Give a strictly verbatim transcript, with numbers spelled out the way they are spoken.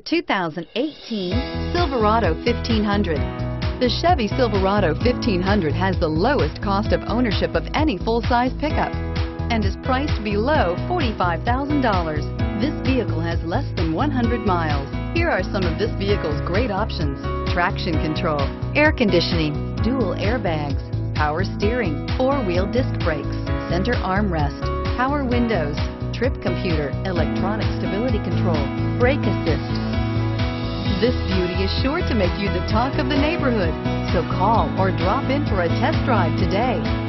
two thousand eighteen Silverado fifteen hundred. The Chevy Silverado fifteen hundred has the lowest cost of ownership of any full-size pickup and is priced below forty-five thousand dollars. This vehicle has less than one hundred miles. Here are some of this vehicle's great options: traction control, air conditioning, dual airbags, power steering, four-wheel disc brakes, center armrest, power windows, trip computer, electronic stability control, brake assist. This beauty is sure to make you the talk of the neighborhood, so call or drop in for a test drive today.